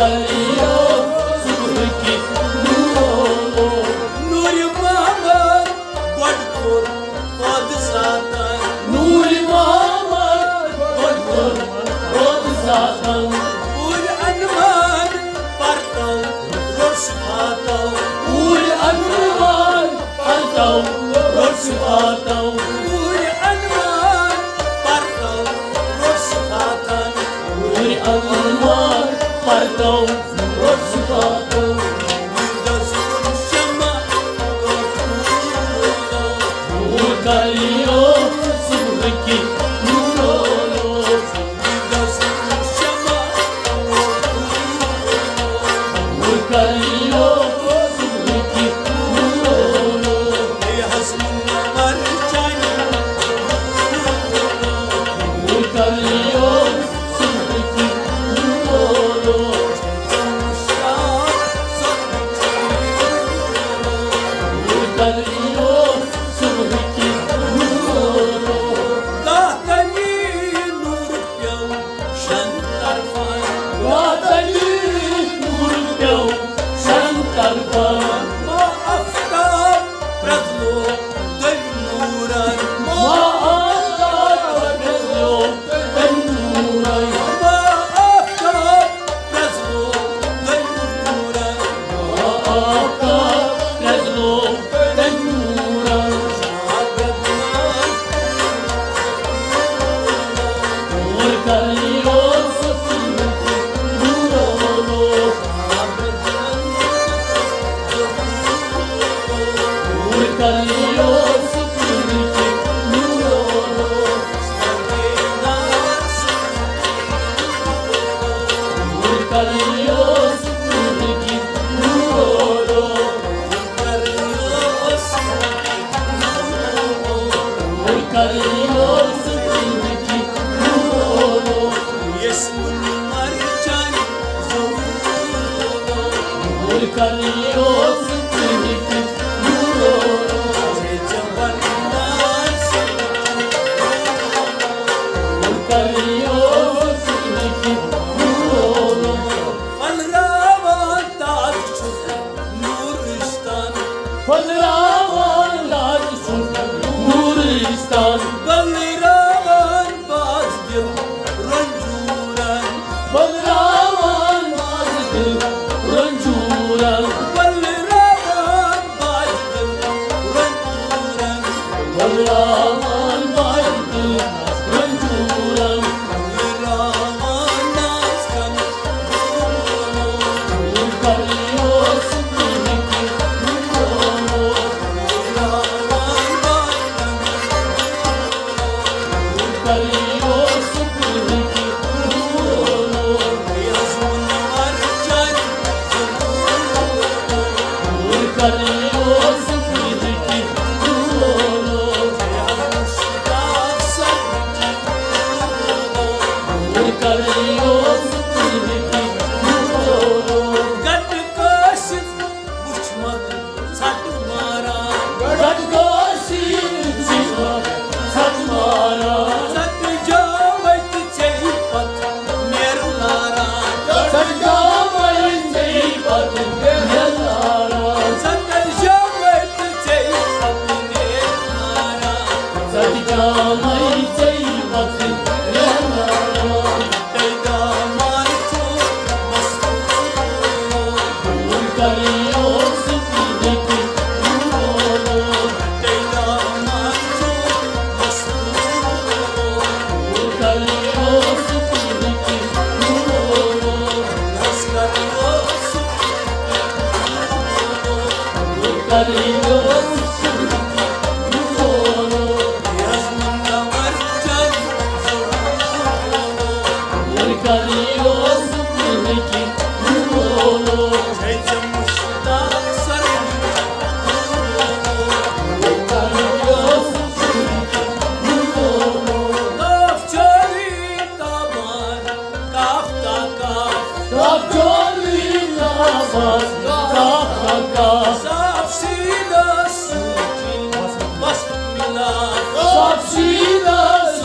कलियो सुबह की नूरो नूर मोहम्मद गोडपुर पद सातन नूर मोहम्मद गोड सातन पूर अनमान परतो रोश फातो पूर अनमान परतो रोश फातो पूर अनमान परतो रोश फातन पूर अनमान परतो रोश फातो नूर कलियो सुबह की नूरो नूर कलियो सुबह की नूरो नूर कलियो सुबह की नूरो नूर कलियो सुबह की नूरो वातनी नूर प्यो शंकर पर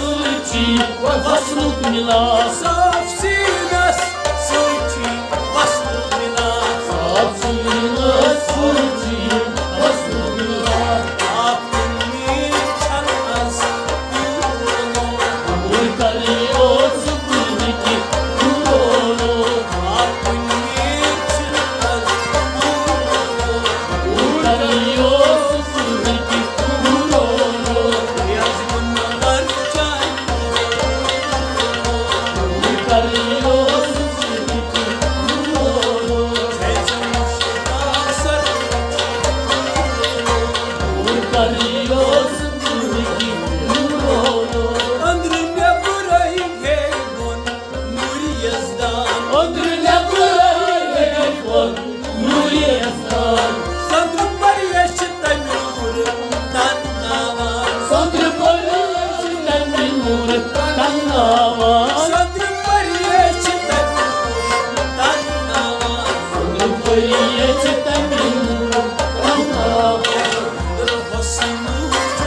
Saf sinas suci Nuri Aslan Sadr Pariyesh Tanur Tanava Sadr Pariyesh Tanur Tanava Sadr Pariyesh Tanava Sadr Pariyesh Tanur Tanava Hosnu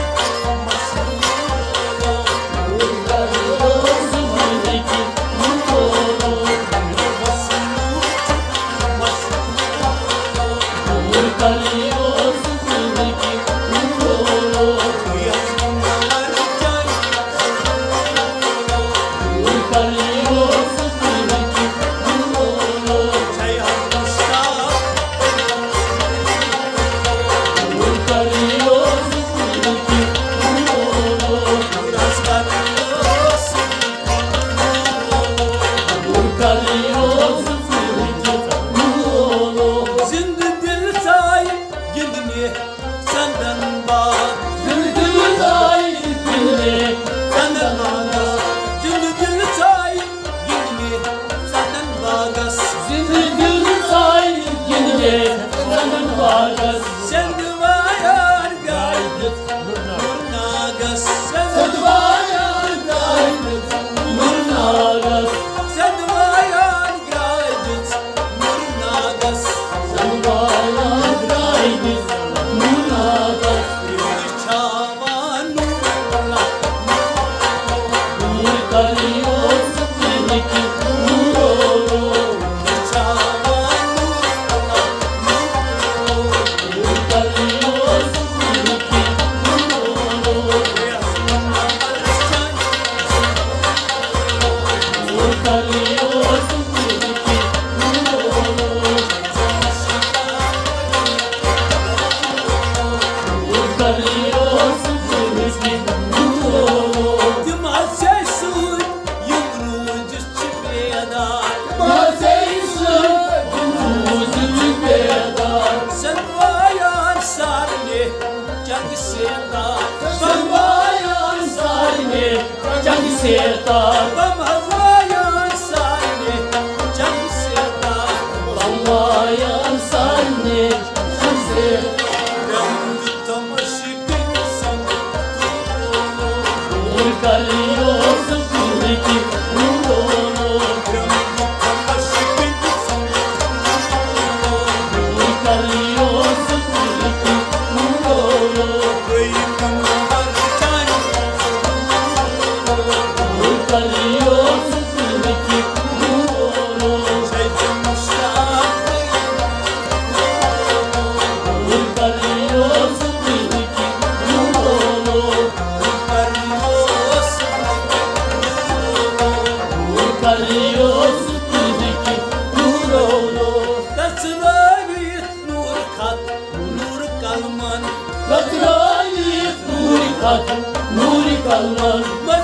Nuri Kalman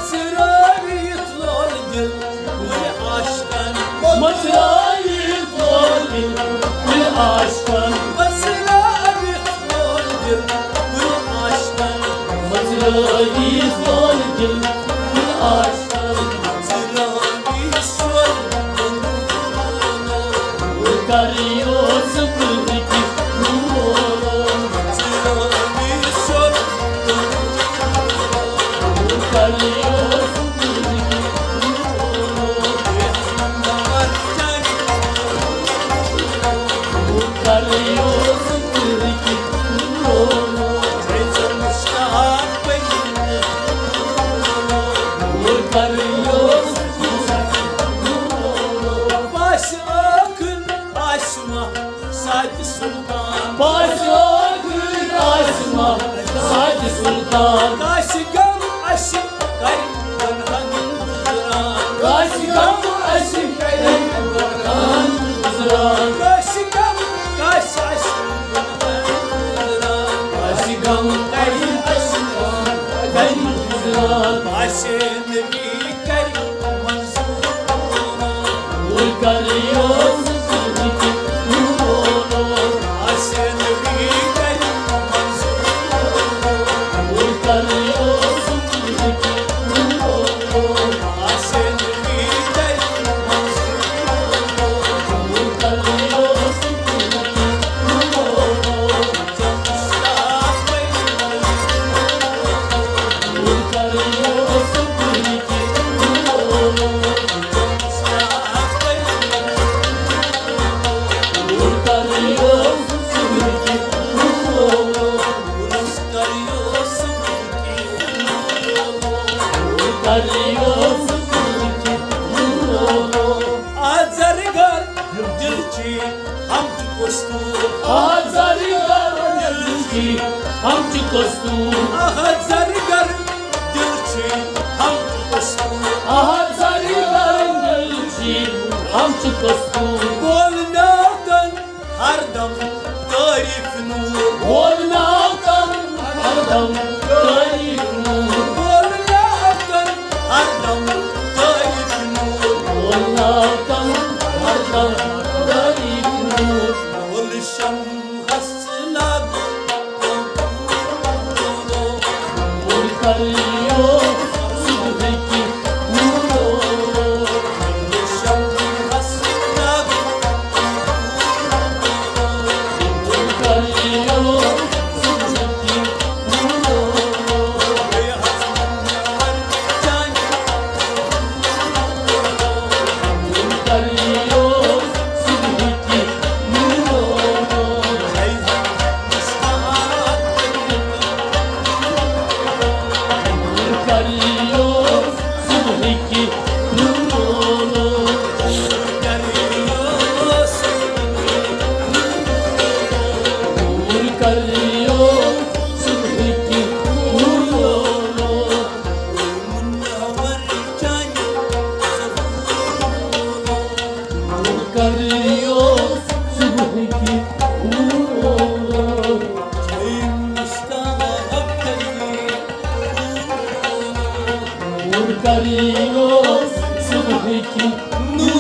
Masrayit lol dil Ul aşkın Masrayit lol dil Ul aşkın Masrayit lol dil Ul aşkın Masrayit lol dil Ul aşkın Masrayit lol Ul kariyo sıfırdaki Nuru Masrayit lol Kariyo sıfırdaki Nuru Kariyo sıfırdaki Nuru Kariyo sıfırdaki Nuru Başı akın aşma Sadi Sultan Başa gül açma Sadi Sultan Kaşıkım aşık garip hanım duran Kaşıkam aşık eden Kan kızıran Kaşıkım kaş aşık duran Kaşıkam aşık aşık Ben kızıran Başını bir garip manzur Ul kariyo sıfırdaki Nuru Başını bir garip manzur Ul kariyo sıfırdaki Nuru Başını bir garip manzur Ul kariyo sıfırdaki Zarigar dilchi hamch kostur Zarigar dilchi hamch kostur Zarigar dilchi hamch kostur Zarigar dilchi hamch kostur Bolnatan hardam tarif nur Bolnatan hardam tarif nur Bolnatan hardam tarif nur Bolnatan hardam tarif nur Bol sham hasnad Nur kariyo subh ki nur sham hasnad Nur kariyo subh ki nur kariyo subh ki nur kariyo subh ki nur kariyo subh ki nur kariyo subh ki nur kariyo subh ki nur